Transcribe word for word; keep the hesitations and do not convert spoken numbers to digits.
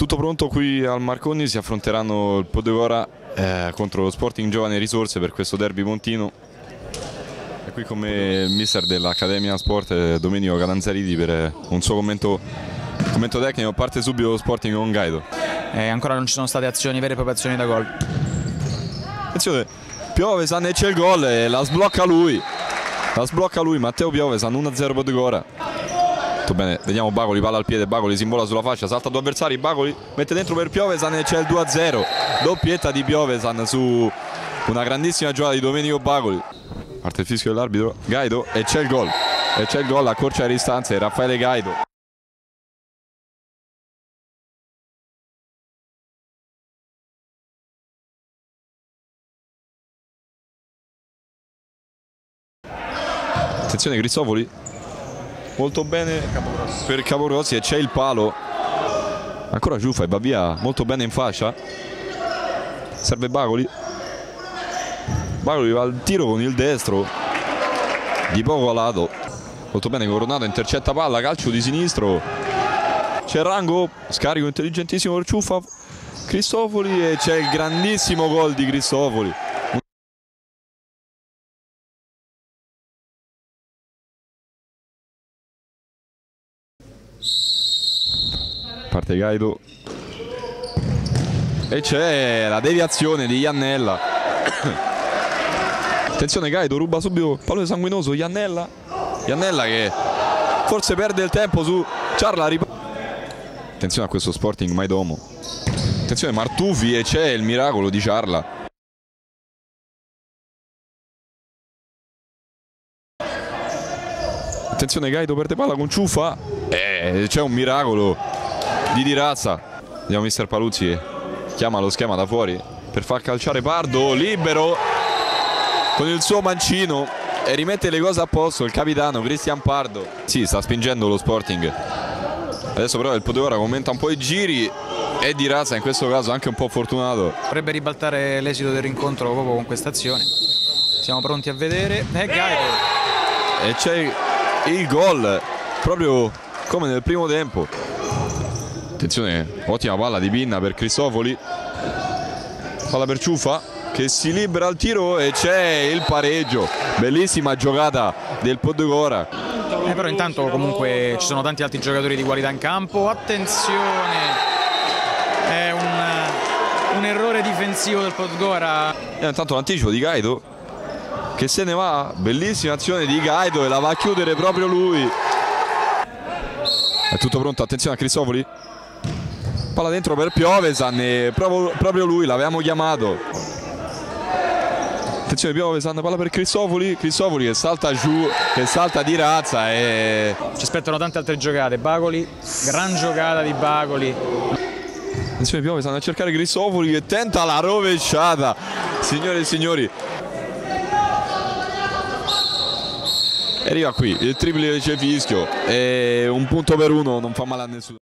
Tutto pronto qui al Marconi, si affronteranno il Poddegora eh, contro lo Sporting Giovane Risorse per questo derby pontino. E qui con me il mister dell'Accademia Sport, eh, Domenico Catanzariti, per eh, un suo commento, commento tecnico. Parte subito lo Sporting con Gaido. Eh, ancora non ci sono state azioni, vere e proprie azioni da gol. Attenzione, Piovesan, e c'è il gol e la sblocca lui. La sblocca lui, Matteo Piovesan, uno a zero Poddegora. Molto bene, vediamo Bacoli, palla al piede, Bacoli si invola sulla fascia, salta due avversari, Bacoli mette dentro per Piovesan e c'è il due a zero. Doppietta di Piovesan su una grandissima giocata di Domenico Bacoli. Parte il fischio dell'arbitro, Gaido, e c'è il gol. E c'è il gol, accorcia le distanze, Raffaele Gaido. Attenzione Cristofoli, molto bene per Caporossi, e c'è il palo. Ancora Ciuffa e va via molto bene in fascia. Serve Bacoli. Bacoli va al tiro con il destro di poco a lato. Molto bene Coronato, intercetta palla, calcio di sinistro. C'è Rango, scarico intelligentissimo per Ciuffa, Cristofoli, e c'è il grandissimo gol di Cristofoli. Parte Gaido e c'è la deviazione di Iannella. Attenzione, Gaido ruba subito pallone sanguinoso. Iannella Iannella che forse perde il tempo su Ciarla. Attenzione a questo Sporting Maidomo. Attenzione Martufi, e c'è il miracolo di Ciarla. Attenzione, Gaido perde palla con Ciuffa e c'è un miracolo di Dirazza. Vediamo mister Paluzzi che chiama lo schema da fuori per far calciare Pardo, libero con il suo mancino, e rimette le cose a posto il capitano Cristian Pardo. Sì, sta spingendo lo Sporting. Adesso però il Poddegora commenta un po' i giri, e Dirazza in questo caso anche un po' fortunato. Potrebbe ribaltare l'esito del rincontro proprio con questa azione. Siamo pronti a vedere. E Gaido. E c'è il gol proprio come nel primo tempo. Attenzione, ottima palla di Pinna per Cristofoli. Palla per Ciuffa che si libera al tiro, e c'è il pareggio. Bellissima giocata del Poddegora. Eh, però intanto comunque ci sono tanti altri giocatori di qualità in campo. Attenzione, è un, un errore difensivo del Poddegora. E intanto l'anticipo di Gaido che se ne va. Bellissima azione di Gaido e la va a chiudere proprio lui. È tutto pronto, attenzione a Cristofoli. Palla dentro per Piovesan, e proprio, proprio lui l'avevamo chiamato. Attenzione Piovesan, palla per Cristofoli. Cristofoli che salta giù, che salta di razza, e ci aspettano tante altre giocate. Bacoli, gran giocata di Bacoli. Attenzione Piovesan a cercare Cristofoli che tenta la rovesciata. Signore e signori, arriva qui il triplice fischio, e un punto per uno non fa male a nessuno.